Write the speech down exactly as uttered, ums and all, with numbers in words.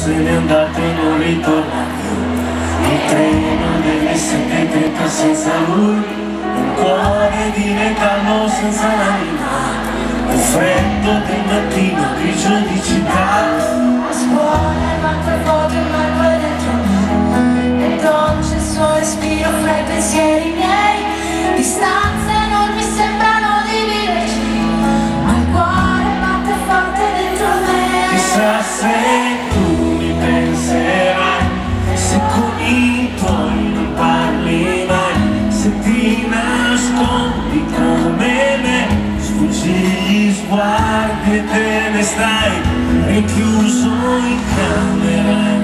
se n'è andato e non ritorna più. Il treno delle sette e trenta senza lui, un cuore di metallo senza l'anima, un freddo del mattino grigio di città. A scuola quante foto ma poi dentro me, e dolce il suo respiro fra i pensieri miei. Distanze enormi sembrano dividerci, ma il cuore batte forte dentro me. Chissà se tu mi penserai, se con i tuoi non parli mai, se ti nascondi come me, sfuggi gli sguardi e te ne stai rinchiuso in camera.